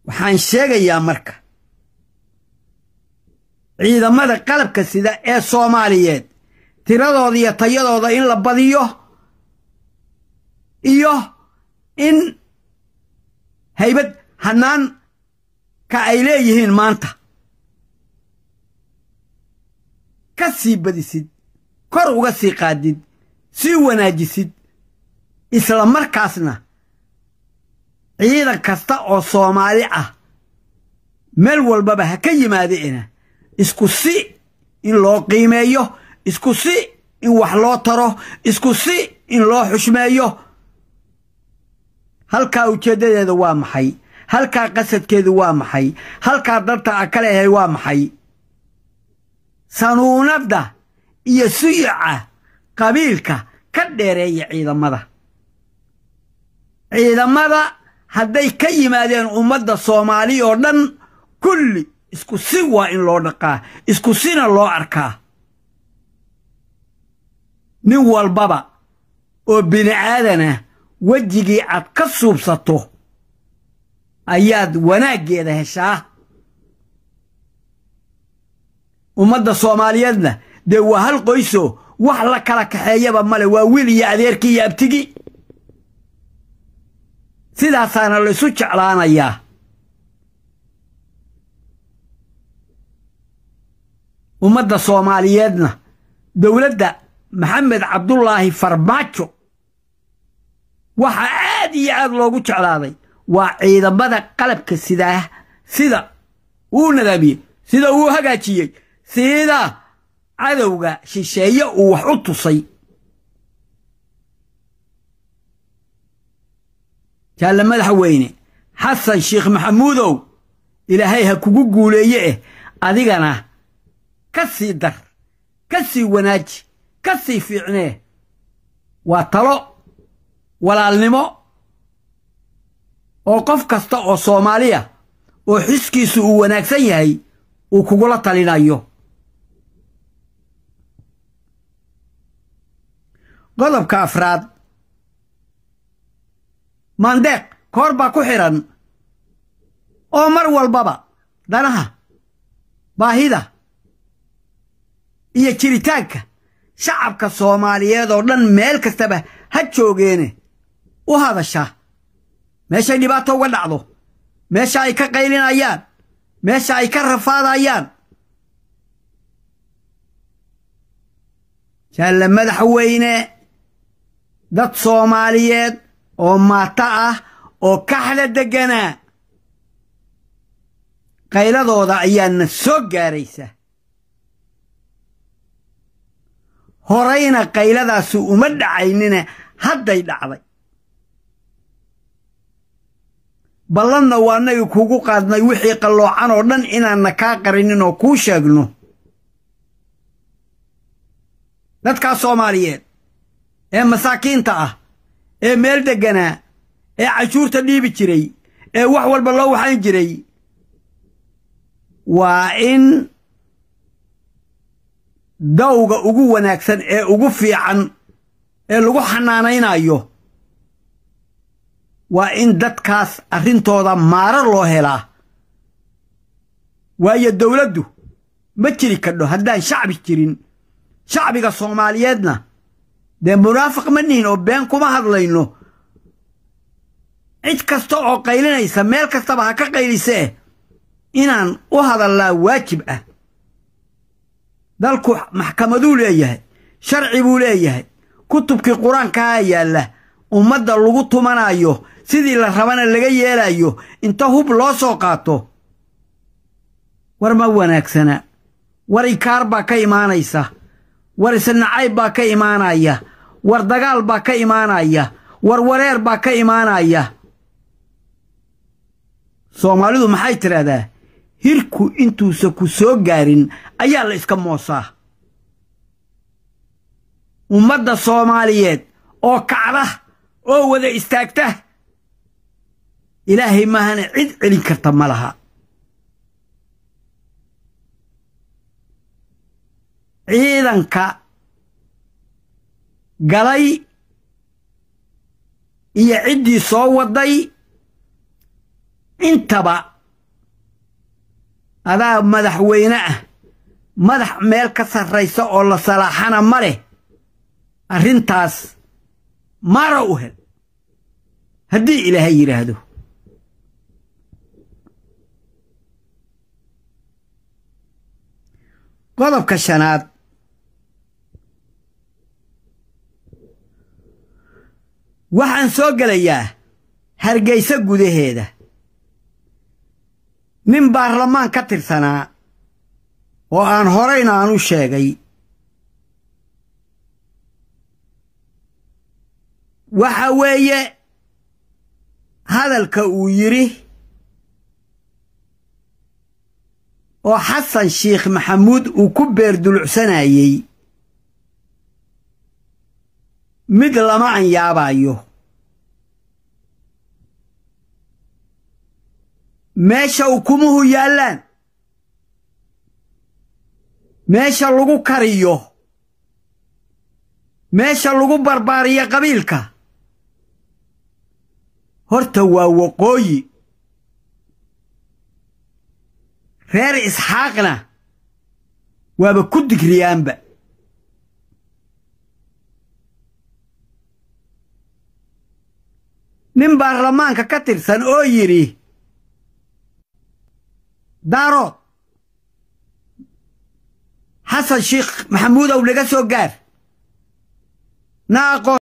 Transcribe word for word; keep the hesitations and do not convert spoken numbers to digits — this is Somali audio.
waxaan sheegayaa marka ciidamada qalabka sida ee Soomaaliyeed tiradooda iyo tayadooda in la badiyo iyo in haybad hanaan ka ay leeyihiin maanta ka sii badisid kor uga sii qaadid sii wanaajisid isla markaasna ciidan kasta oo Soomaali ah meel walbaba ha ka yimaadeena isku si in loo qiimeeyo isku si in wax loo taro isku si in loo xushmeeyo halka ujeedadeedu waa maxay halka qasadkeedu waa maxay halka danta kale ay waa maxay sanuunada iyo suuca qabiilka ka dheereeya ciidamada ciidamada hadday ka yimaadeen ummadda Soomaali oo dhan kulli isku si waa in loo dhaqaa isku sina loo arkaa nin walbaba oo bini aadana wajigii aad ka suubsato ayaad wanaageeda heshaa ummadda Soomaaliyeedna de waa hal qoyso wax la kala kaxeeyaba male waa wiil iyo adeerkii iyo abtigi sidaasaana la isu jeclaanayaa ummadda Soomaaliyeedna dawladda Maxamed Cabdullaahi Farmaajo waxa aad iyo aad loogu jeclaaday waa ciidamada qalabka sida sida uu nadaamiyay sida uu hagaajiyay sida cadowga shisheeye uu wax u tusay jalla madaxweyne xasan sheekh maxamuudow ilaahay ha kugu guuleeye adigana ka sii dar ka sii wanaaji ka sii fiicnee waa talo walaalnimo oo qof kasta oo Soomaaliya oo xiskiisu uu wanaagsan yahay uu kugula talinayo qodobka afraad mandeeq koor baa ku xiran oo mar walbaba danaha baahida iyo jiritaanka shacabka Soomaaliyeed oo dhan meel kastaba ha joogeene u hadasha meesha dhibaato uga dhacdo meesha ay ka qaylinayaan meesha ay ka rafaadayaan jalla madaxweyne dad Soomaaliyeed oo maata ah oo kaxda deganaa qayladooda ayaana soo gaaraysa horayna qayladaasi uma dhacaynina hadday dhacday ballanna waanay kugu qaadnay wixii qaloocan oo dhan inaan ka qarinin oo ku sheegno dadka Soomaaliyeed ee masaakiinta ah ee meel deganaa ee cashuurta dhiibi jiray ee wax walba loo waxaan jiray waa in dawga ugu wanaagsan ee ugu fiican ee lagu xanaanaynayo waa in dadkaas arrintooda maarar loo helaa waayo dawladdu ma jiri kadho haddaan shacbi jirin shacbiga Soomaaliyeedna de munaafiq maniin oo been kuma hadlayno cid kasta oo qaylinaysa meel kastaba ha ka qaylisee inaan u hadalnaa waajib ah dalku maxkamaduu leeyahay sharci buu leeyahay kutubkii quraanka yaala ummadda lagu tumanayo sidii la rabana laga yeelayo inta hub loo soo qaato war ma wanaagsana war ikaar baa ka imaanaysa war isnacayb baa ka imaanaya war dagaal baa ka imaanaya war wareer baa ka imaanaya Soomaalidu maxay tiraahdaa hirku intuusa ku soo gaarin ayaa la iska moosaa ummadda Soomaaliyeed oo kacda oo wada istaagta ilaahay mahana cid celin karta malaha ciidanka galay iyo ciddii soo waday intaba adaa madaxweyne ah madax meel ka sarraysa oo la salaaxana ma leh arrintaas mara u hel haddii ilaahay yidhaahdo qodobka shanaad waxaan soo gelayaa Hargeysa gudaheeda nin baarlamaan ka tirsanaa oo aan horeyna aan u sheegay waxa weeye hadalka uu yiri oo Xasan Sheekh Maxamuud uu ku beerdulucsanayay mid lama aan yaabayo meesha ukumuhu yaalaan meesha lagu kariyo meesha lagu barbaariyo qabiilka horta waa waqooyi reer Isxaaqna waaba ku digriyaanba nin baarlamaanka ka tirsan oo yiri daro Xasan Sheekh Maxamuud oo laga soo gaar naaqo